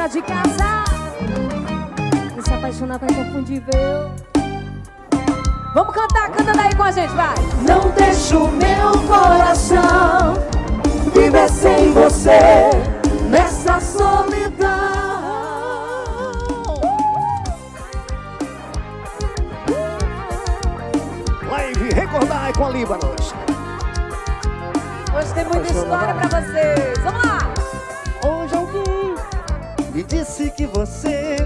galera de casa. E se apaixonar tá inconfundível. Vamos cantar, canta daí com a gente, vai. Não deixo o meu coração viver sem você nessa solidão. Live Recordar com a Líbanos. Hoje tem muita história pra vocês. Vamos lá. Hoje alguém me disse que você,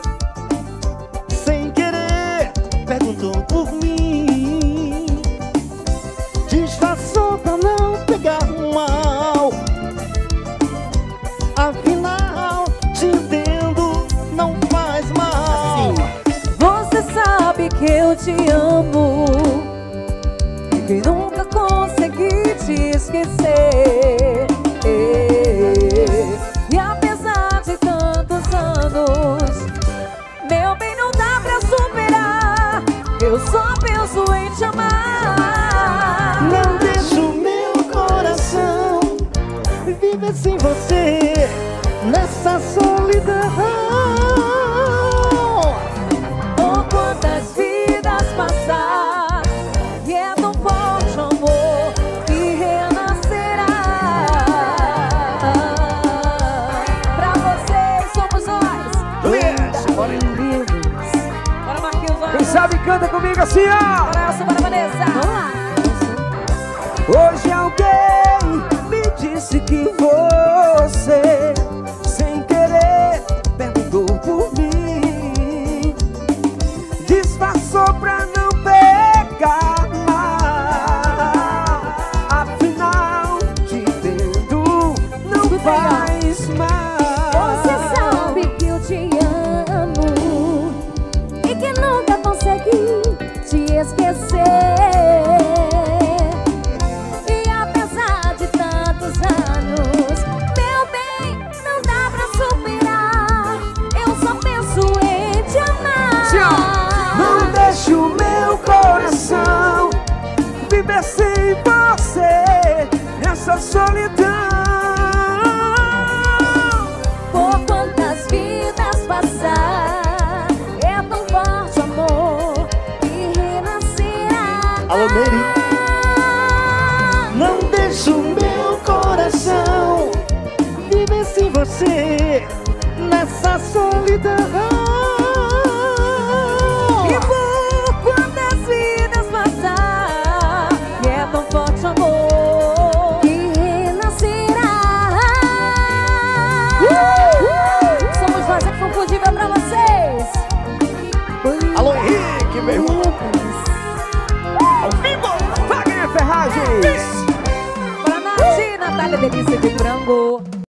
sem querer, perguntou por mim. Disfarçou pra não pegar mal. Afinal, te entendo, não faz mal. Você sabe que eu te amo e que nunca consegui te esquecer. E apesar de tantos anos, meu bem, não dá pra superar. Eu só penso em te amar. Não deixo meu coração viver sem você nessa solidão. Por quantas vidas passar, e é tão forte o amor que renascerá. Pra vocês somos nós. Yes, bora. Bora, Marquinhos. Quem sabe canta comigo assim, ó. Bora, Elcio, bora, Vanessa. Vamos lá. Hoje alguém me disse que você, sem querer, perguntou por mim. Disfarçou pra não pegar mal. Afinal, te entendo, não faz mal. Você sabe que eu te amo e que nunca consegui te esquecer. E apesar de tantos anos, meu bem, não dá pra superar. Eu só penso em te amar. Não deixe o meu coração viver sem você nessa solidão. Por quantas vidas passar, é tão forte o amor que renascerá. Alô, Mary. Não deixo meu coração viver sem você nessa solidão. E por quantas vidas passar, e é tão forte o amor que renascerá. Somos nós, é confundível pra vocês. Alô, Henrique, meu irmão. Ao vivo, Wagner Ferragens. Para Nath, Natália Delícia de